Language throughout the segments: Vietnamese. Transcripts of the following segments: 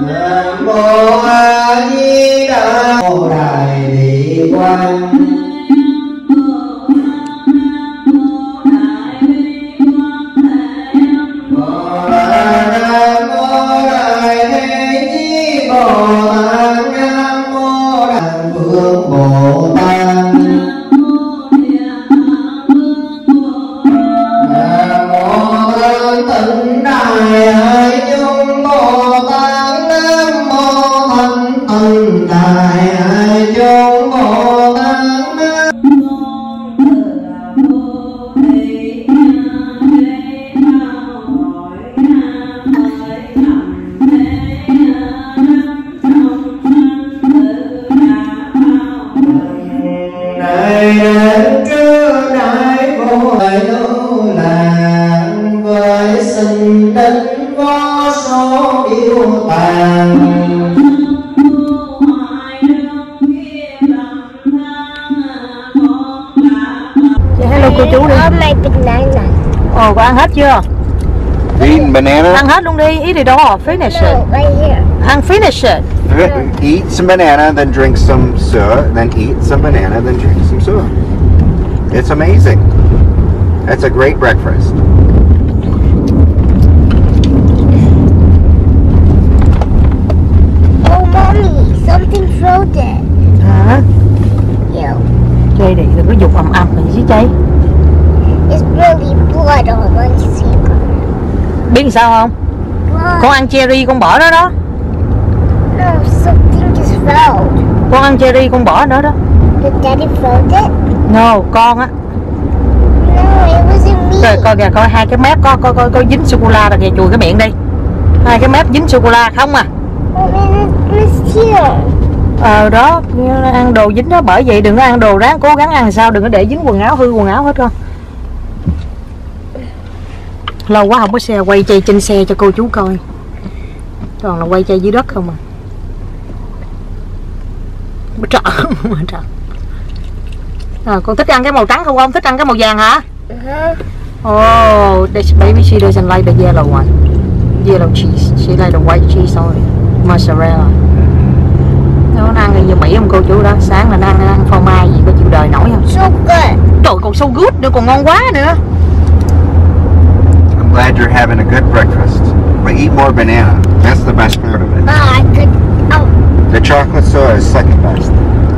Nam mô A Di Đà Phật. Đại Bi Quan. Cô chú đi. Ồ, cô ăn hết chưa? Eating banana? Ăn hết luôn đi, eat it all, finish it. Ăn finish it. Eat some banana, then drink some sữa, then eat some banana, then drink some sữa. It's amazing. That's a great breakfast. Oh, mommy, something floated. Hả? Yeah. Chơi đi, đừng có dục ầm ầm này chứ chơi. It's really blood on my finger. Biết sao không? Blood. Con ăn cherry con bỏ đó đó. No, something just fell. Con ăn cherry con bỏ đó đó. Did Daddy float it? No, con á. No, it wasn't me. Rồi coi kìa, coi hai cái mép có dính sô cô la rồi kìa, chùi cái miệng đi. Hai cái mép dính sô cô la không à. Oh man, it's here. Đó, ăn đồ dính đó, bởi vậy đừng có ăn đồ ráng cố gắng ăn sao, đừng có để dính quần áo, hư quần áo hết con. Lâu quá không có xe, quay chay trên xe cho cô chú coi. Toàn là quay chay dưới đất không à. Trời. Con thích ăn cái màu trắng không? Thích ăn cái màu vàng hả? Oh, baby she doesn't like the yellow one. Yellow cheese. She like the white cheese only. Mozzarella. Nó ăn như Mỹ không cô chú đó. Sáng là nó ăn phô mai gì có chịu đời nổi không? So good. Trời, còn so good nữa, còn ngon quá nữa. I'm glad you're having a good breakfast. But eat more banana. That's the best part of it. I could. Oh. The chocolate soy is second best.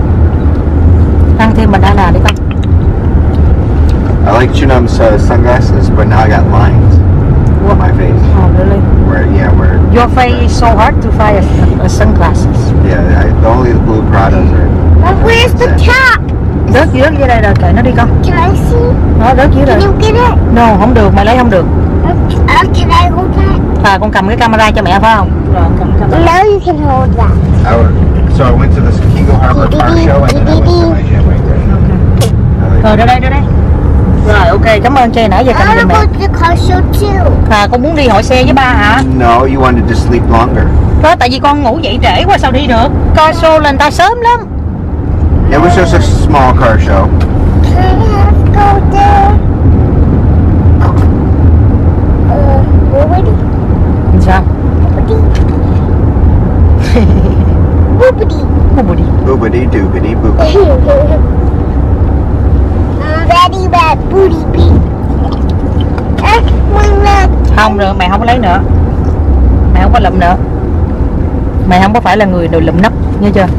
Ăn thêm banana đi con. I like Chunam's sunglasses, but now I got lines on my face. Oh, really? Where Your face is so hard to find a sunglasses. yeah, only the blue Pradas are. But where's the top? Rớt dưới đây rồi, kệ nó đi con. Can I see? Nó rớt dưới Can đây. you get it? No, không được, mày lấy không được. Can I hold that? Con cầm cái camera cho mẹ phải không? Rồi, cầm camera. Now you can hold that. So I went to the Kego Harbor Park show and then I went to my gym right there. Rồi, đây. Rồi, ok, cảm ơn Jay nãy giờ I cầm cho wanna mẹ. go to the car show too. Con muốn đi hội xe với ba hả? No, you wanted to sleep longer. Đó, tại vì con ngủ dậy trễ quá sao đi được. Coi show là người ta sớm lắm. It was just a small car show. Can I have to go there? Boobity. Sao? Boobity. Boobity. Boobity doobity boobity. Daddy bad booty beat. Không được, mẹ không có lấy nữa. Mẹ không có lụm nữa. Mẹ không có phải là người đồ lụm nắp, nghe chưa?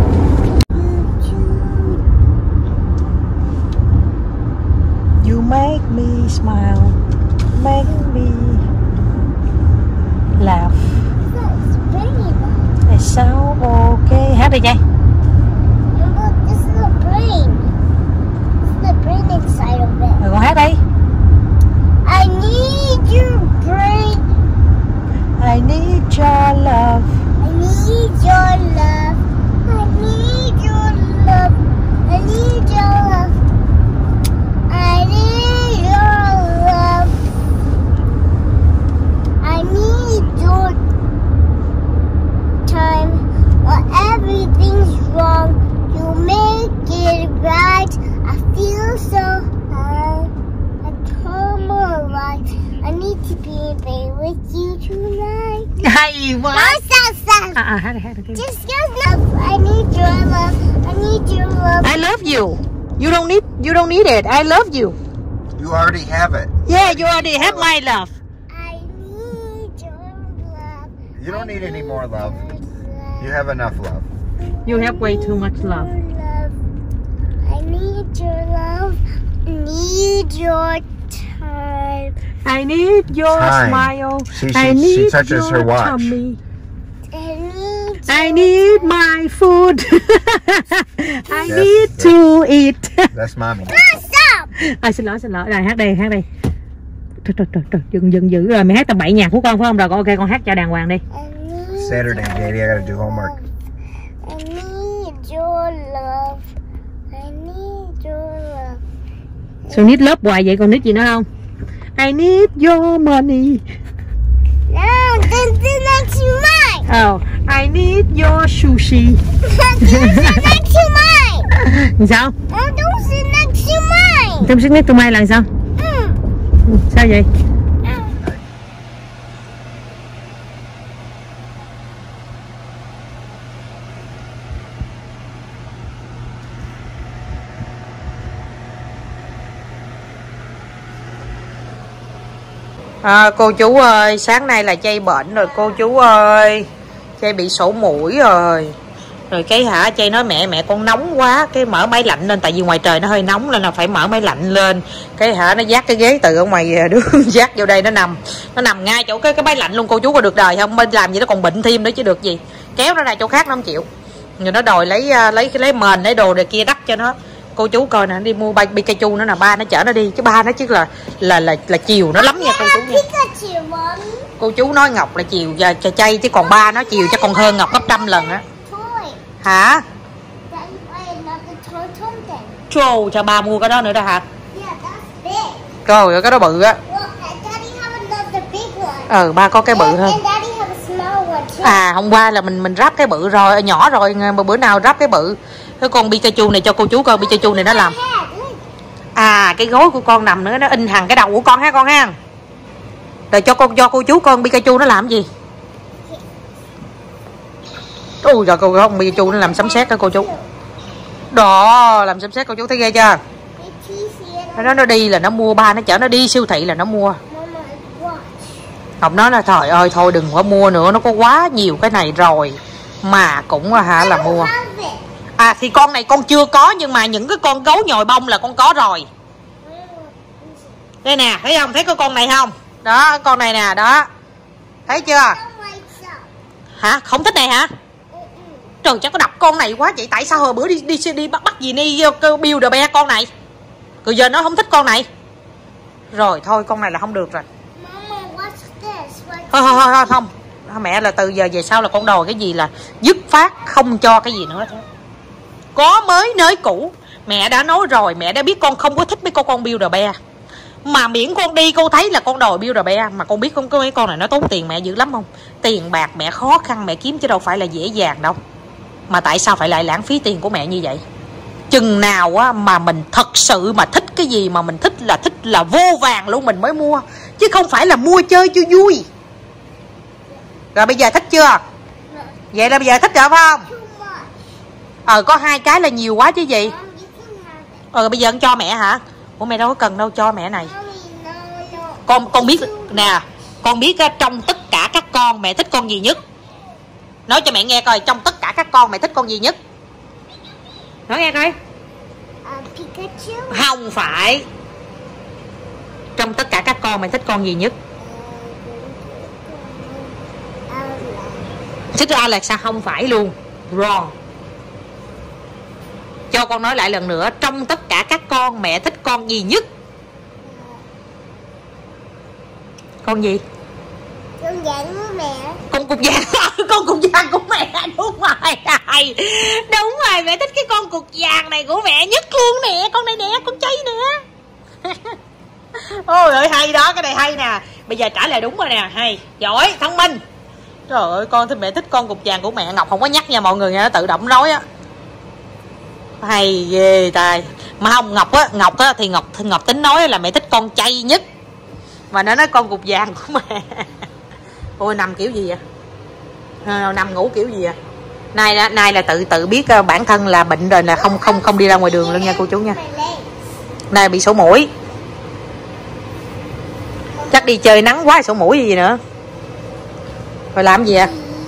You make me smile, make me laugh. It's so okay. Hát đi Jay. Look, this is the brain. This is the brain inside of it. Rồi con hát đi. I need your brain. I need your love. I need your love. I need your love. I need your love. I need your love. I need your time. Everything's Hát đi. Just your love. I need your love. I need your love. I love you. You don't need it. I love you. You already have it. Yeah, you already have my love. I need your love. You don't need any more love. You have enough love. You have way too much love. I need your love. I need your time. I need your Time. smile. She I need touches your her watch. tummy. I I need my food. I Yes, need to eat. That's mommy. Stop. Xin lỗi. Rồi hát đi. Trời, dừng dữ rồi. Mẹ hát tầm bậy nhạc của con phải không? Rồi ok, con hát cho đàng hoàng đi. Saturday, Daddy, I gotta do homework. I need your love. I need your love. Sao nít lớp hoài vậy, còn nít gì nữa không? I need your money. No, that's mine. Oh, I need your sushi. Those are next to mine. Sao? Those are next to mine. Trong sức nít tụi mai là sao? Sao vậy? Cô chú ơi, sáng nay là Chay bệnh rồi cô chú ơi. Chay bị sổ mũi rồi. Rồi cái Chay nói mẹ con nóng quá, cái mở máy lạnh lên, tại vì ngoài trời nó hơi nóng nên là phải mở máy lạnh lên. Cái nó dắt cái ghế từ ở ngoài đường dắt vô đây, nó nằm ngay chỗ cái máy lạnh luôn. Cô chú có được đời không? Bên làm gì nó còn bệnh thêm nữa chứ được gì. Kéo nó ra chỗ khác nó không chịu. Rồi nó đòi lấy mền lấy đồ này kia đắp cho nó. Cô chú coi nè, đi mua Pikachu nữa nè, ba nó chở nó đi chứ ba nó chứ là chiều nó lắm nha cô chú nha. Cô chú nói Ngọc là chiều cho Chay chứ còn ba nó chiều chắc còn hơn Ngọc gấp 100 lần á. Hả? Trô cho ba mua cái đó nữa đó hả? Trời ơi cái đó bự á. Ba có cái bự hơn. Hôm qua là mình ráp cái bự rồi, nhỏ rồi, mà bữa nào ráp cái bự. Cái con Pikachu này cho cô chú coi, Pikachu này nó làm. Cái gối của con nằm nữa, nó in hằng cái đầu của con ha con ha. Rồi cho cô chú con Pikachu nó làm gì? Ui trời, con Pikachu nó làm sấm sét đó cô chú. Đó, làm sấm sét cô chú thấy ghê chưa? Nó đi là nó mua, ba nó chở nó đi siêu thị là nó mua. Ngọc nói là trời ơi thôi đừng có mua nữa, nó có quá nhiều cái này rồi. Mà cũng là mua. Thì con này con chưa có, nhưng mà những cái con gấu nhồi bông là con có rồi. Đây nè, thấy không? Thấy cái con này không? Đó, con này nè, đó. Thấy chưa? Hả? Không thích này hả? Trời, chắc có đập con này quá vậy. Tại sao hồi bữa đi bắt gì đi Build the Bear con này? Rồi giờ nó không thích con này. Rồi thôi con này là không được rồi. Thôi không. Mẹ là từ giờ về sau là con đòi cái gì là dứt phát không cho cái gì nữa. Có mới nới cũ. Mẹ đã nói rồi, mẹ đã biết con không có thích mấy con Build the Bear. Mà miễn con đi cô thấy là con đòi Build the Bear. Mà con biết không, mấy con này nó tốn tiền mẹ dữ lắm không? Tiền bạc mẹ khó khăn mẹ kiếm chứ đâu phải là dễ dàng đâu. Mà tại sao phải lại lãng phí tiền của mẹ như vậy? Chừng nào á mà mình thật sự mà thích cái gì mà mình thích là vô vàng luôn mình mới mua. Chứ không phải là mua chơi cho vui. Rồi bây giờ thích chưa? Vậy là bây giờ thích rồi phải không? Có 2 cái là nhiều quá chứ gì. Bây giờ con cho mẹ hả? Ủa mẹ đâu có cần đâu, cho mẹ này. Con biết nè, con biết trong tất cả các con mẹ thích con gì nhất? Nói cho mẹ nghe coi, trong tất cả các con mẹ thích con gì nhất? Nói nghe coi. Pikachu. Không phải. Trong tất cả các con mẹ thích con gì nhất? Thích Alex sao? Không phải luôn. Wrong. Cho con nói lại lần nữa. Trong tất cả các con mẹ thích con gì nhất? Con gì? Con vàng của mẹ. Con cục vàng. Con cục vàng của mẹ. Đúng rồi. Đúng rồi, mẹ thích cái con cục vàng này của mẹ nhất luôn nè. Con này nè, con Chay nè. Ôi ơi hay đó, cái này hay nè. Bây giờ trả lời đúng rồi nè. Hay, giỏi, thông minh. Trời ơi, con thì mẹ thích con cục vàng của mẹ. Ngọc không có nhắc nha mọi người nha, nó tự động nói á. Hay ghê tài. Mà không, Ngọc á thì Ngọc tính nói là mẹ thích con Chay nhất. Mà nó nói con cục vàng của mẹ. Ôi nằm kiểu gì vậy? nằm ngủ kiểu gì à? Nay là tự biết bản thân là bệnh rồi, là không đi ra ngoài đường luôn nha cô chú nha. Nay bị sổ mũi. Chắc đi chơi nắng quá sổ mũi gì nữa. Rồi làm gì à?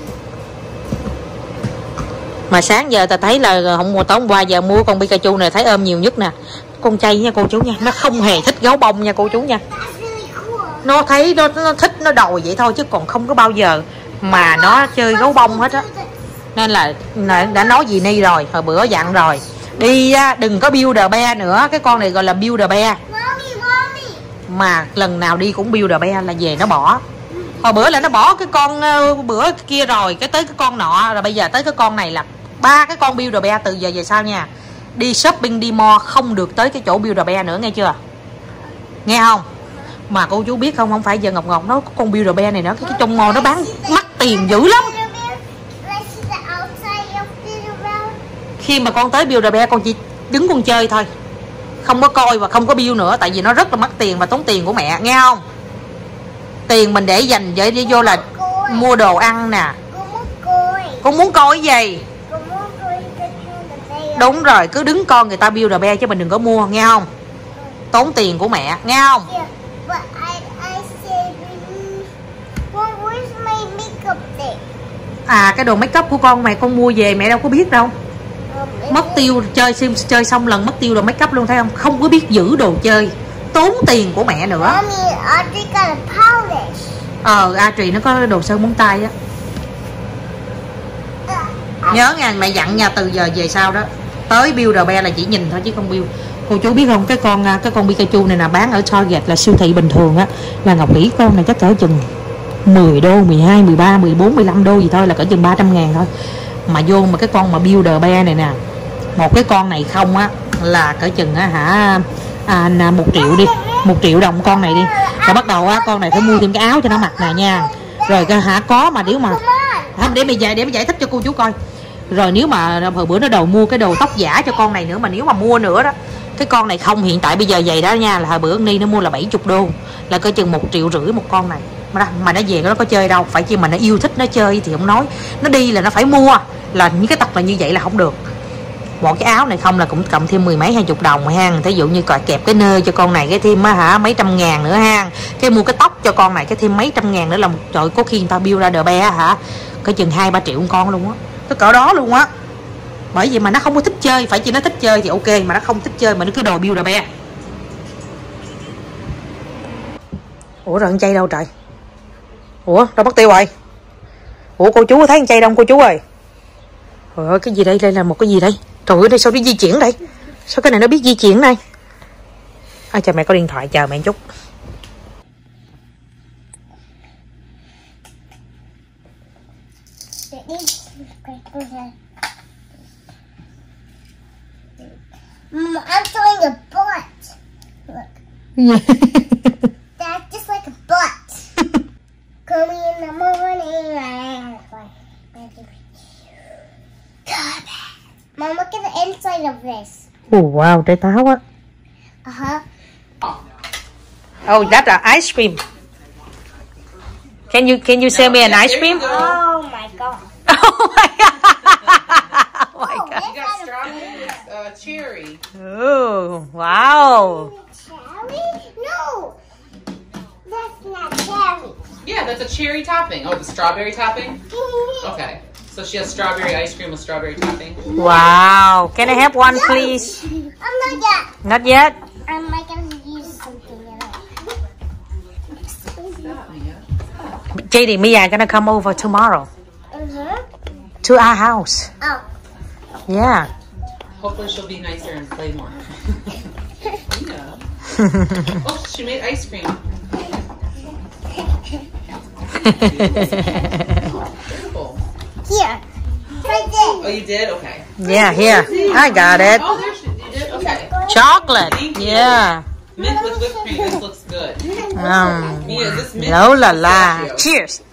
Mà sáng giờ ta thấy là tối hôm qua giờ mua con Pikachu này thấy ôm nhiều nhất nè. Con chay nha cô chú nha, nó không hề thích gấu bông nha cô chú nha. Nó thấy nó thích nó đòi vậy thôi chứ còn không có bao giờ mà nó chơi gấu bông hết á. Nên là đã nói gì Ni rồi, hồi bữa dặn rồi. Đi đừng có Build Bear nữa, cái con này gọi là Build Bear. Mà lần nào đi cũng Build Bear là về nó bỏ. Hồi bữa là nó bỏ cái con bữa kia rồi, cái tới cái con nọ, rồi bây giờ tới cái con này là 3 cái con Build Bear từ giờ về sau nha. Đi shopping đi mall không được tới cái chỗ Build Bear nữa nghe chưa? Nghe không? Mà cô chú biết không phải giờ Ngọc nó con Build Bear này nữa, cái trong mall nó bán mắc tiền dữ lắm. Khi mà con tới Build Bear con chỉ đứng con chơi thôi, không có coi và không có build nữa, tại vì nó rất là mắc tiền và tốn tiền của mẹ, nghe không? Tiền mình để dành để đi vô là mua đồ ăn nè. Con muốn coi cái gì? Đúng rồi, cứ đứng con người ta Build Bear chứ mình đừng có mua, nghe không? Tốn tiền của mẹ, nghe không? À cái đồ make up của con mày con mua về mẹ đâu có biết đâu. Mất tiêu, chơi xong lần mất tiêu đồ make up luôn, thấy không? Không có biết giữ đồ chơi, tốn tiền của mẹ nữa. Adri nó có đồ sơn móng tay á. Nhớ nha, mẹ dặn nha, từ giờ về sau đó tới Build Bear là chỉ nhìn thôi chứ không build. Cô chú biết không, cái con Pikachu này là bán ở Target là siêu thị bình thường á, là Ngọc nghĩ con này chắc cỡ chừng 10 đô, 12, 13, 14, 15 đô gì thôi, là cỡ chừng 300.000 thôi. Mà vô mà cái con mà Build Bear này nè, một cái con này không á là cỡ chừng á 1 triệu đi, 1 triệu đồng con này đi. Rồi bắt đầu á con này phải mua thêm cái áo cho nó mặc nè nha. Rồi có mà nếu mà để mày giải thích cho cô chú coi. Rồi nếu mà hồi bữa nó mua cái đồ tóc giả cho con này nữa, mà nếu mà mua nữa đó, cái con này không hiện tại bây giờ vậy đó nha, là hồi bữa Ni nó mua là 70 đô, là cỡ chừng 1,5 triệu một con này. Mà nó về nó có chơi đâu, phải chi mà nó yêu thích nó chơi thì không nói, nó đi là nó phải mua, là những cái tật là như vậy là không được. Một cái áo này không là cũng cộng thêm 10 mấy 20 đồng ha. Thí dụ như kẹp cái nơ cho con này cái thêm mấy trăm ngàn nữa ha. Cái mua cái tóc cho con này cái thêm mấy trăm ngàn nữa, là trời, có khi người ta build ra Build Bear có chừng 2-3 triệu một con luôn á, cái cỡ đó luôn á. Bởi vì mà nó không có thích chơi, phải chỉ nó thích chơi thì ok, mà nó không thích chơi mà nó cứ đòi Build Bear. Ủa rồi con chay đâu trời? Ủa đâu mất tiêu rồi? Ủa cô chú thấy con chay đâu cô chú ơi? Trời ơi cái gì đây? Đây là một cái gì đây? Trời ơi đây sao nó di chuyển đây? Sao cái này nó biết di chuyển đây? Chờ mẹ có điện thoại, chờ mẹ một chút. I'm doing a butt. Look. That's just like a butt. Coming in the morning. Mom, look at the inside of this. Oh wow, trái táo á. Oh, that's ice cream. Can you sell me an ice cream? Oh my god. Oh my god. Oh my god. You got strawberry with cherry. Oh, wow. Cherry? No. That's not cherry. Yeah, that's a cherry topping. Oh, the strawberry topping? Okay. So she has strawberry ice cream with strawberry topping. Wow. Can I have one, please? I'm not yet. Not yet? I'm gonna use something else. JD, Mia gonna come over tomorrow to our house. Oh. Yeah. Hopefully she'll be nicer and play more. Yeah. Oh, she made ice cream. Beautiful. Here. Right there. Oh, you did? Okay. Yeah, here. I got it. Oh, there you did? Okay. Chocolate. Thank you. Yeah. Mint with whipped cream. This looks good. Mia, is this mint Oh or la la. pistachio? Cheers.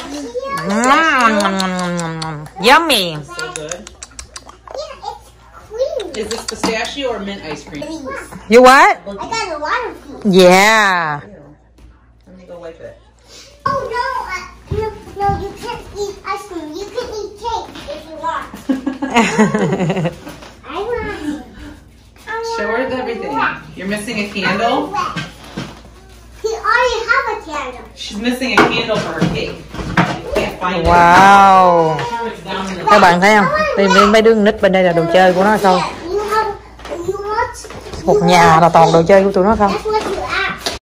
Yummy. So good. Yeah, it's cream. Is this pistachio or mint ice cream? You what? I got a lot of these. Yeah. Let me go wipe it. Oh no. No, you can't eat ice cream. You can eat cake if you want. I want. Show her everything. You're missing a candle? He already have a candle. She's missing a candle for her cake. Can't find Wow. it. It's down in the Các bạn thấy không? Tìm đến mấy đứa nít bên đây là đồ chơi của nó không? You have. You want. Một nhà là toàn đồ chơi của tụi nó không? That's what